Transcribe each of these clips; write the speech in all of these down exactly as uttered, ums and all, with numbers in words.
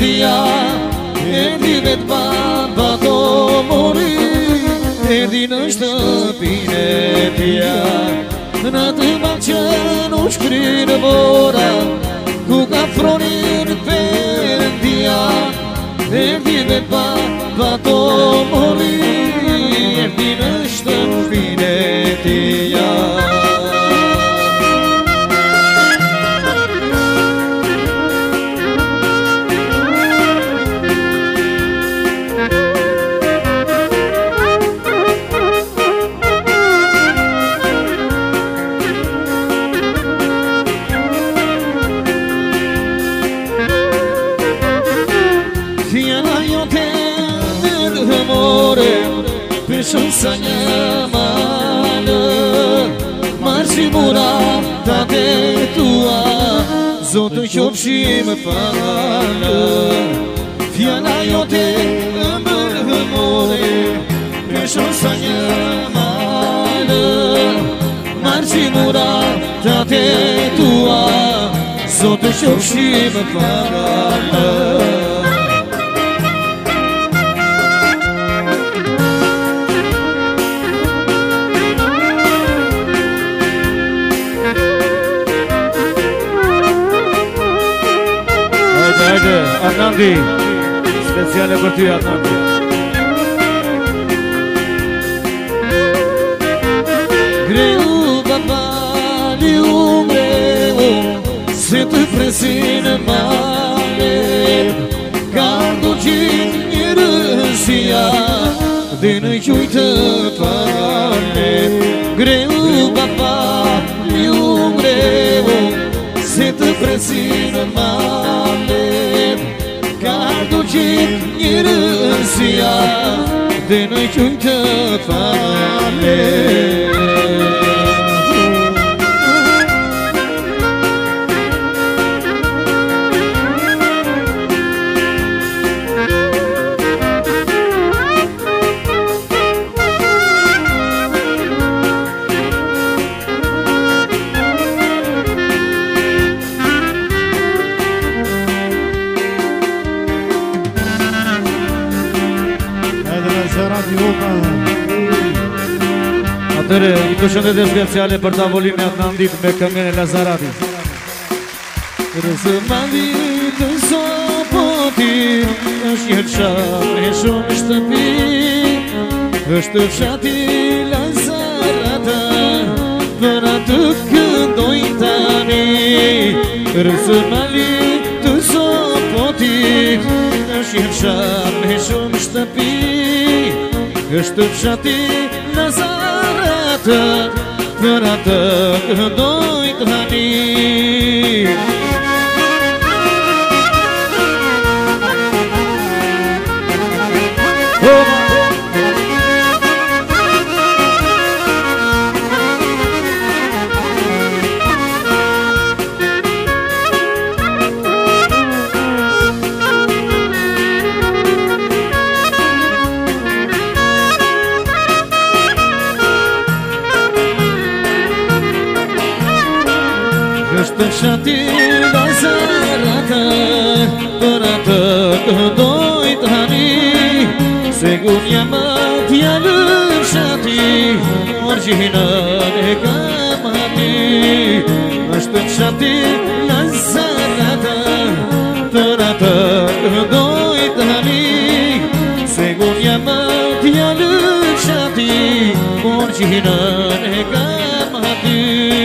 dia e divet baba to mori e din shtëpine tia në të balqen u shkrin bora ku ka fronin Perëndia e divet baba to mori e din shtëpine tia. Peshon sa një malë marë si mura ta te tua Zotë qofshim falë Fjalla jote ëmbër hëmore Peshon sa një malë marë si mura ta te tua Zotë qofshim falë Adnandi, speciale për ty Adnandi. Greu babali umreu se të presin male ka ndoqin një rësia dhe në qujtë pale Greu babali umreu se të presin male ka ndoqin një rësia dhe në qujtë pale Atëre, i të shëndetje speciale për tavolin e Adnandit me këngën e Lazaratit. Rëzë mandit të sopotit është jetë shatë e shumë shtëpi është fshati Lazarata për atë këndoj tani Rëzë mandit të sopotit është jetë shatë e shumë shtëpi është fshati Lazarata për atë këndoj tani është fshati Lazarata për atë këndoj tani Segur një më fjallë fshati Orgjinën e kam hati është fshati Lazarata për atë këndoj tani Segur një më fjallë fshati Orgjinën e kam hati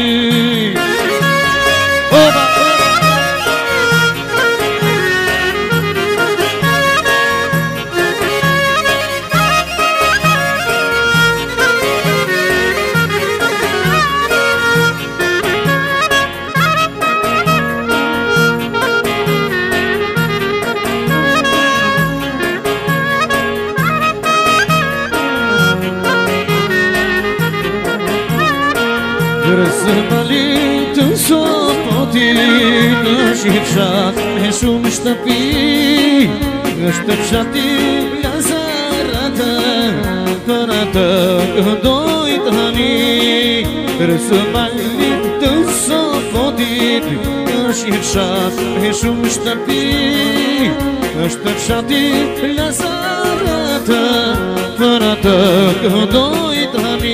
Rëzë malit të sopotit është i fshat e shumë shtëpi është fshati Lazarata për atë këndoj tani Rëzë malit të sopotit është i fshat e shumë shtëpi është qati lazarata për atë këndoj tani.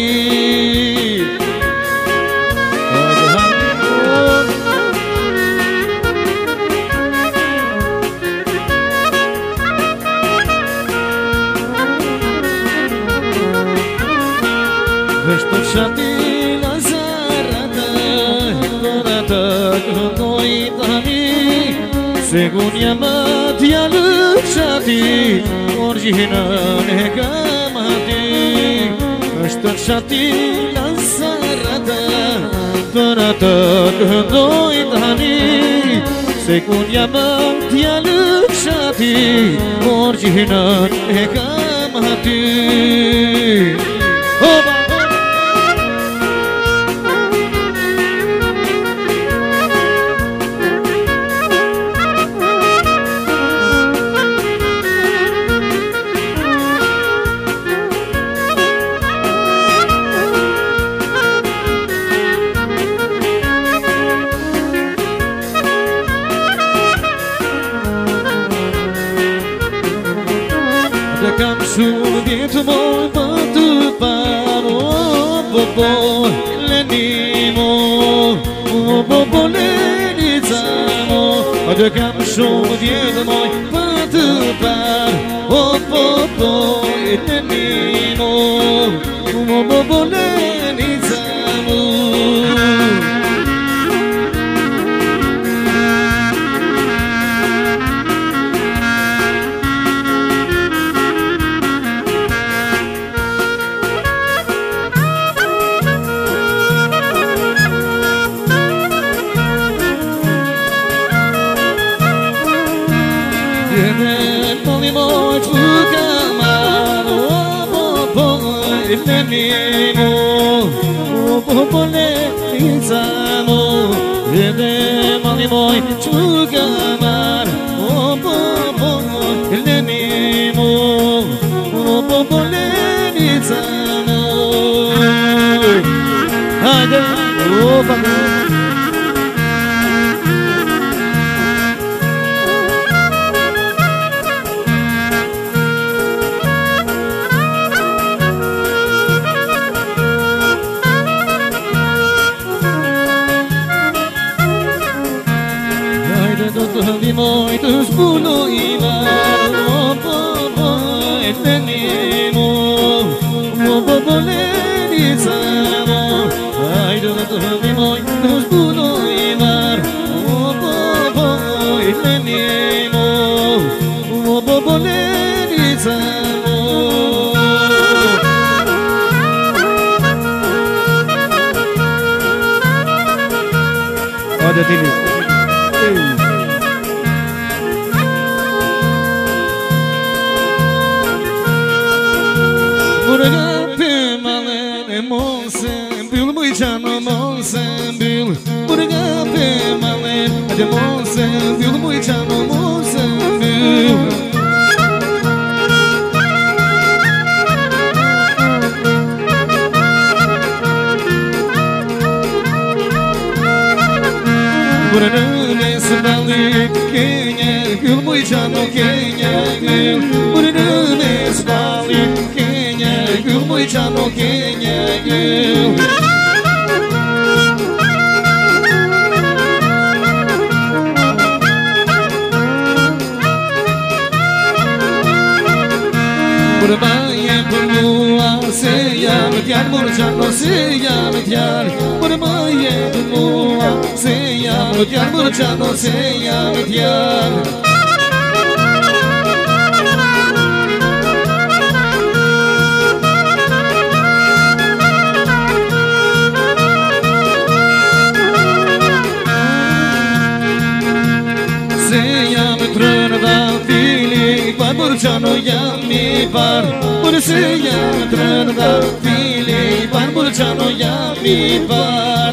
është qati lazarata për atë këndoj tani. Segunia matia lëqati, originën e kamati. është qati lazarata për atë këndoj tani. Segunia matia lëqati, originën e kamati. Oba! Kam shumë vjetë moj për të parë. O bobo lenimo, o bobo lenizamo. Dhe kam shumë vjetë moj për të parë. O bobo lenimo, o bobo lenizamo. Lenimo, o bobo lenizamo. Edhe mali moj çugamar. O bobo lenimo, o bobo lenizamo. Hajde, o bobo. Të moj të zbulojnar. O bobo lenimo, o bobo lenizamo. Hajde të moj të zbulojnar. O bobo lenimo, o bobo lenizamo. Hajde tini. Burga malene monsen bil mujçano monsen bil. Burga malene hadi monsen bil mujçano monsen bil. Burga mesbali Kenya bil mujçano Kenya bil. Burga mesbali Gül mujçano Kenya gül. Burmaya bulua seyam diyar mujçano seyam diyar. Burmaya bulua seyam diyar mujçano seyam diyar. Burçano yami par, burası yandırında fili par. Burçano yami par.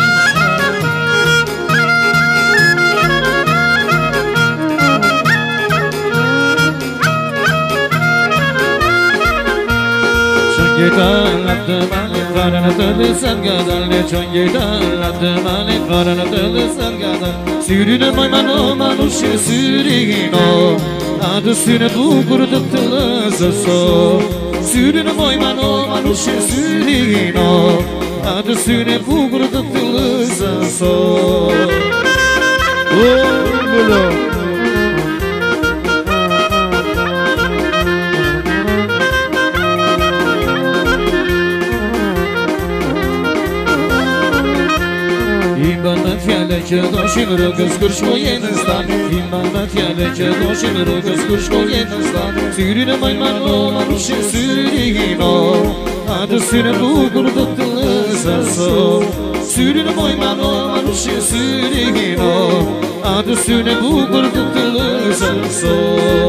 Çongeytan attı mani farana tadı sargadan. Çongeytan attı mani farana tadı sargadan. Sürüdü maymano manuşu sürügino. Adısını bukur da tılızı so Sürünü moymano manuşe sürino Adısını bukur da tılızı so Oh, bula İmbanat yeleke doşin rögöz kurşko yenistan İmbanat yeleke doşin rögöz kurşko yenistan Sürüne mayman o manuşe sürino Adısını bukur da tılızı so Sürüne mayman o manuşe sürino Adısını bukur da tılızı so